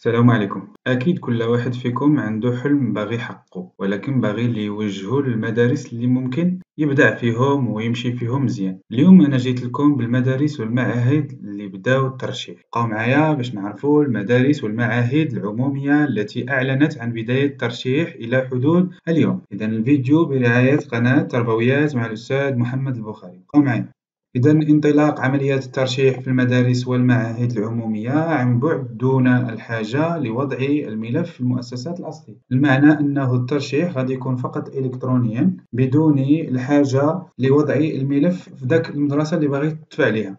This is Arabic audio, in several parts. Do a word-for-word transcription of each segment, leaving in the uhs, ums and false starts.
السلام عليكم. أكيد كل واحد فيكم عنده حلم باغي يحققه، ولكن باغي اللي يوجهو للمدارس اللي ممكن يبدع فيهم ويمشي فيهم مزيان. اليوم أنا جيت لكم بالمدارس والمعاهد اللي بداو الترشيح. بقاو معايا باش نعرفوا المدارس والمعاهد العمومية التي أعلنت عن بداية الترشيح إلى حدود اليوم. إذا الفيديو برعاية قناة تربويات مع الأستاذ محمد البخاري. بقاو معايا. إذا انطلاق عمليات الترشيح في المدارس والمعاهد العمومية عن بعد دون الحاجة لوضع الملف في المؤسسات الأصلية. المعنى أنه الترشيح غادي يكون فقط إلكترونيا بدون الحاجة لوضع الملف في ذاك المدرسة اللي باغي تدفع عليها.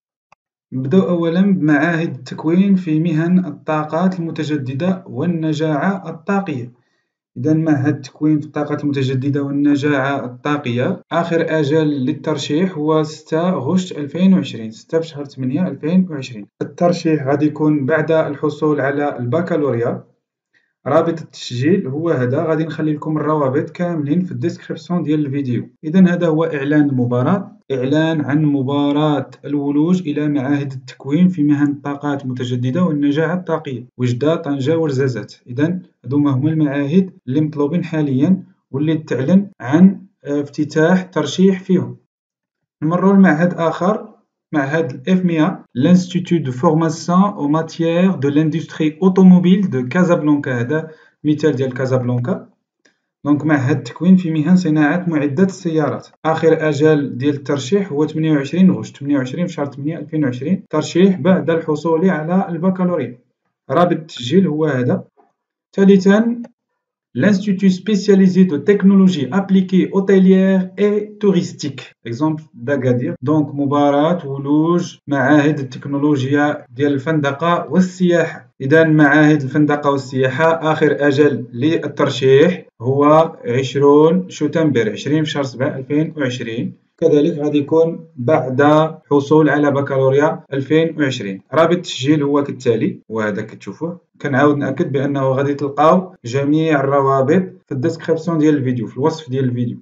نبداو أولا بمعاهد التكوين في مهن الطاقات المتجددة والنجاعة الطاقية. إذا معهد التكوين في الطاقات المتجددة والنجاعة الطاقية آخر أجل للترشيح هو ستة أغسطس ألفين وعشرين، ستة في شهر ثمانية ألفين وعشرين. الترشيح غادي يكون بعد الحصول على البكالوريا. رابط التسجيل هو هذا، غادي نخلي لكم الروابط كاملين في الديسكريبسيون ديال الفيديو. إذا هذا هو إعلان المباراة، إعلان عن مباراة الولوج إلى معاهد التكوين في مهن الطاقات المتجددة والنجاعة الطاقية، وجدة، طنجة ورزازات. إذا هذوما هما المعاهد اللي مطلوبين حاليا واللي تعلن عن افتتاح ترشيح فيهم. نمروا لمعهد آخر، معهد الإف مية، l'Institut de formation aux matières de l'industrie automobile de كازابلانكا. هذا مثال ديال كازابلانكا. دونك معهد التكوين في مهن صناعة معدات السيارات. آخر أجل ديال الترشيح هو ثمانية وعشرين أغسطس، ثمانية وعشرين في شهر ثمانية ألفين وعشرين، ترشيح بعد الحصول على البكالوريا. رابط التسجيل هو هذا. ثالثا، l'Institut spécialisé de technologie appliquée hôtelière et touristique. exemple d'Agadir. donc مباراة ولوج معاهد التكنولوجيا ديال الفندقة والسياحة. إذا معاهد الفندقة والسياحة آخر أجل للترشيح هو عشرين شتنبر، عشرين في شهر سبعة ألفين وعشرين. كذلك غادي يكون بعد حصول على بكالوريا ألفين وعشرين. رابط التسجيل هو كالتالي، وهذا كتشوفوه. كنعاود نأكد بأنه غادي تلقاو جميع الروابط في الديسكريبسيون ديال الفيديو، في الوصف ديال الفيديو.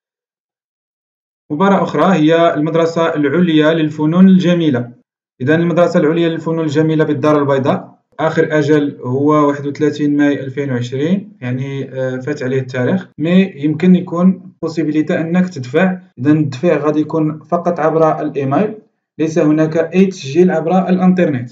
مباراة أخرى هي المدرسة العليا للفنون الجميلة. إذا المدرسة العليا للفنون الجميلة بالدار البيضاء آخر أجل هو واحد وثلاثين ماي ألفين وعشرين، يعني فات عليه التاريخ، مي يمكن يكون بوسيبيليتي أنك تدفع. إذا الدفع غادي يكون فقط عبر الإيميل، ليس هناك أي تسجيل عبر الإنترنت.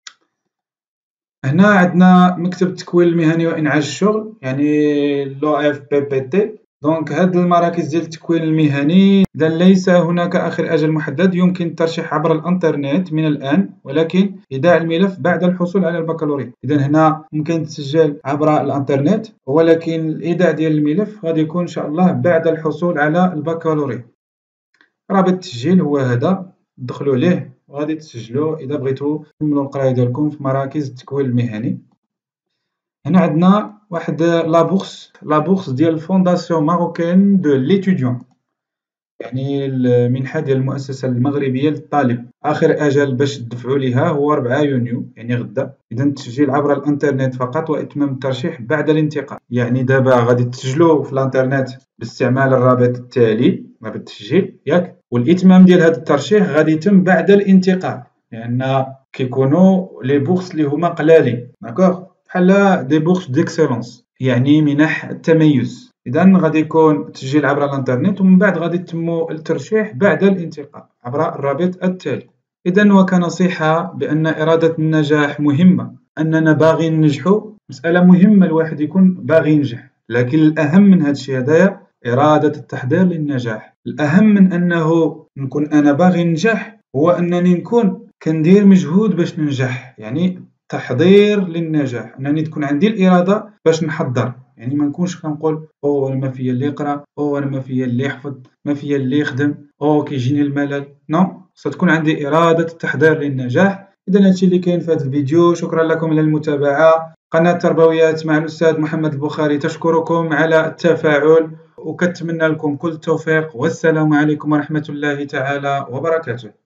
هنا عندنا مكتب التكوين المهني وإنعاش الشغل، يعني لو إف بي بي تي. دونك هاد المراكز ديال التكوين المهني إذا ليس هناك آخر أجل محدد، يمكن الترشيح عبر الإنترنت من الآن، ولكن إيداع الملف بعد الحصول على البكالوريا. إذا هنا ممكن تسجل عبر الإنترنت، ولكن الإيداع ديال الملف غادي يكون إن شاء الله بعد الحصول على البكالوريا. رابط التسجيل هو هذا، دخلوا ليه وغادي تسجلوا إذا بغيتوا تكملوا القراية ديالكم في مراكز التكوين المهني. هنا عندنا واحد لابورس، لابورس ديال الفونداسيون ماروكين دو ليتوديون، يعني المنحة ديال المؤسسة المغربية للطالب. آخر أجل باش تدفعوا ليها هو أربعة يونيو، يعني غدا. إذا التسجيل عبر الإنترنت فقط، وإتمام الترشيح بعد الانتقال. يعني دابا غادي تسجلوا في الإنترنت باستعمال الرابط التالي، رابط التسجيل ياك، والإتمام ديال هذا الترشيح غادي يتم بعد الانتقال، لأن كيكونوا لي بورس اللي هما قلالين، داكوغ، بحال دي بورس ديكسيلونس، يعني منح التميز. إذا غادي يكون التسجيل عبر الإنترنت، ومن بعد غادي يتم الترشيح بعد الانتقال عبر الرابط التالي. إذا وكنصيحة بأن إرادة النجاح مهمة، أننا باغي ننجحوا، مسألة مهمة الواحد يكون باغي ينجح، لكن الأهم من هذا الشيء هذايا إرادة التحضير للنجاح. الأهم من أنه نكون أنا باغي ننجح هو أنني نكون كندير مجهود باش ننجح، يعني تحضير للنجاح، أنني تكون عندي الإرادة باش نحضر. يعني ما نكونش كنقول او انا ما فيا اللي يقرا، او انا ما فيا اللي يحفظ، ما فيا اللي يخدم، او كيجيني الملل. نو، ستكون عندي إرادة التحضير للنجاح. إذا هادشي اللي كاين في هذا الفيديو. شكرا لكم على المتابعة. قناة تربويات مع الأستاذ محمد البخاري تشكركم على التفاعل، وكتمنى لكم كل التوفيق، والسلام عليكم ورحمة الله تعالى وبركاته.